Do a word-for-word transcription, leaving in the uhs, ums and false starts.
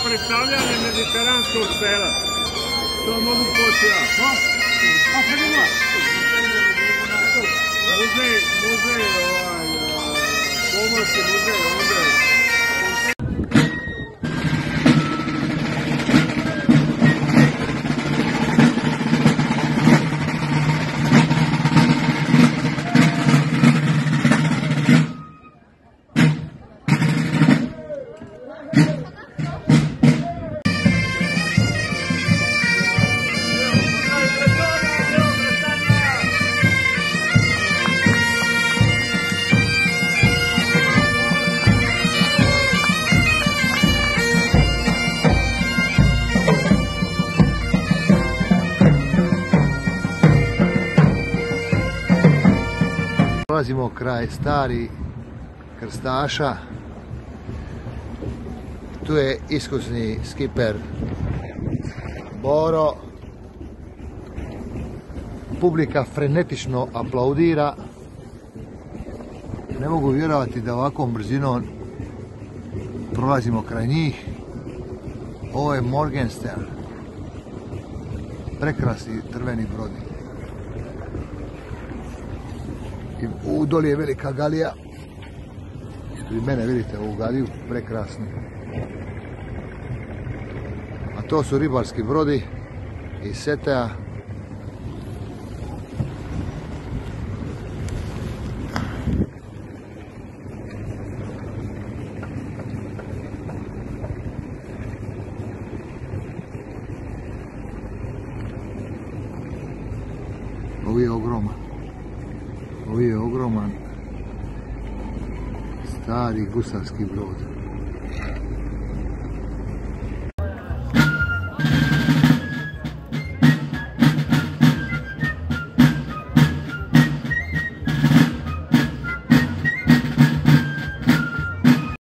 predstavljanje mediteranskog sela. To mogu poći ja. A sad ima? Muzej, muzej, ovaj, pomorski muzej, ovdje. Prolazimo kraj stari krstaša. Tu je iskusni skiper Boro. Publika frenetično aplaudira. Ne mogu vjerovati da ovakvom brzinom prolazimo kraj njih. Ovo je Morgenstern. Prekrasni drveni brodi. U doli je velika galija. Vi mene vidite ovu galiju, prekrasnu. A to su ribarski brodi iz Setea. Ovo je ogroman. Ovo je ogroman stari gusarski brod.